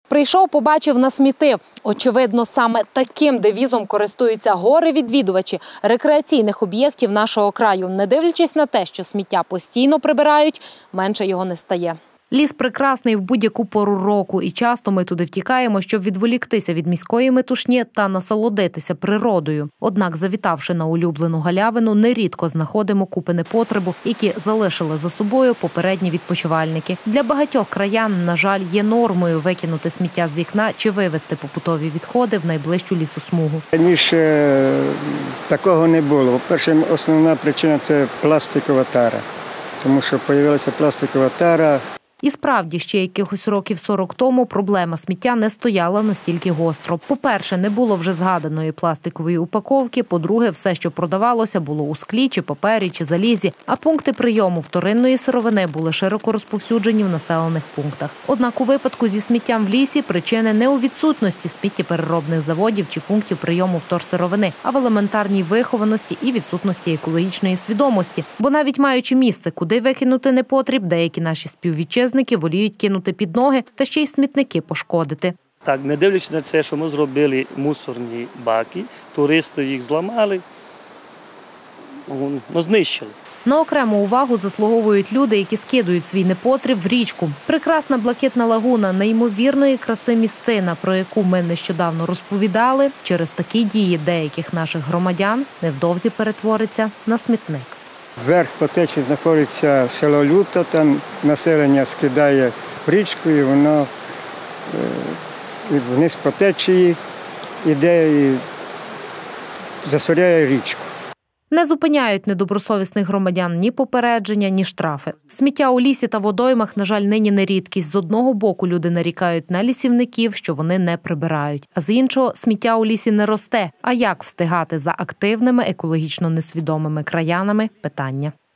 Прийшов, побачив, насмітив. Очевидно, саме таким девізом користуються горе-відвідувачі рекреаційних об'єктів нашого краю. Не дивлячись на те, що сміття постійно прибирають, менше його не стає. Ліс прекрасний в будь-яку пору року, і часто ми туди втікаємо, щоб відволіктися від міської метушні та насолодитися природою. Однак, завітавши на улюблену галявину, нерідко знаходимо купи непотребу, які залишили за собою попередні відпочивальники. Для багатьох краян, на жаль, є нормою викинути сміття з вікна чи вивезти побутові відходи в найближчу лісосмугу. Раніше такого не було. По-перше, основна причина – це пластикова тара, тому що з'явилася пластикова тара. І справді, ще якихось років 40 тому проблема сміття не стояла настільки гостро. По-перше, не було вже згаданої пластикової упаковки, по-друге, все, що продавалося, було у склі, чи папері, чи залізі, а пункти прийому вторинної сировини були широко розповсюджені в населених пунктах. Однак у випадку зі сміттям в лісі причини не у відсутності сміттєпереробних заводів чи пунктів прийому вторсировини, а в елементарній вихованості і відсутності екологічної свідомості. Бо навіть маючи місце, куди викинути непотріб, деякі наші співвітчизники воліють кинути під ноги та ще й смітники пошкодити. Так, не дивлячись на це, що ми зробили мусорні баки, туристи їх зламали, знищили. На окрему увагу заслуговують люди, які скидують свій непотріб в річку. Прекрасна блакитна лагуна, неймовірної краси місцина, про яку ми нещодавно розповідали, через такі дії деяких наших громадян невдовзі перетвориться на смітник. Вверх по течії знаходиться село Люта, там населення скидає в річку і воно вниз по течії йде і засоряє річку. Не зупиняють недобросовісних громадян ні попередження, ні штрафи. Сміття у лісі та водоймах, на жаль, нині не рідкість. З одного боку люди нарікають на лісівників, що вони не прибирають. А з іншого, сміття у лісі не росте. А як встигати за активними, екологічно несвідомими краянами – питання.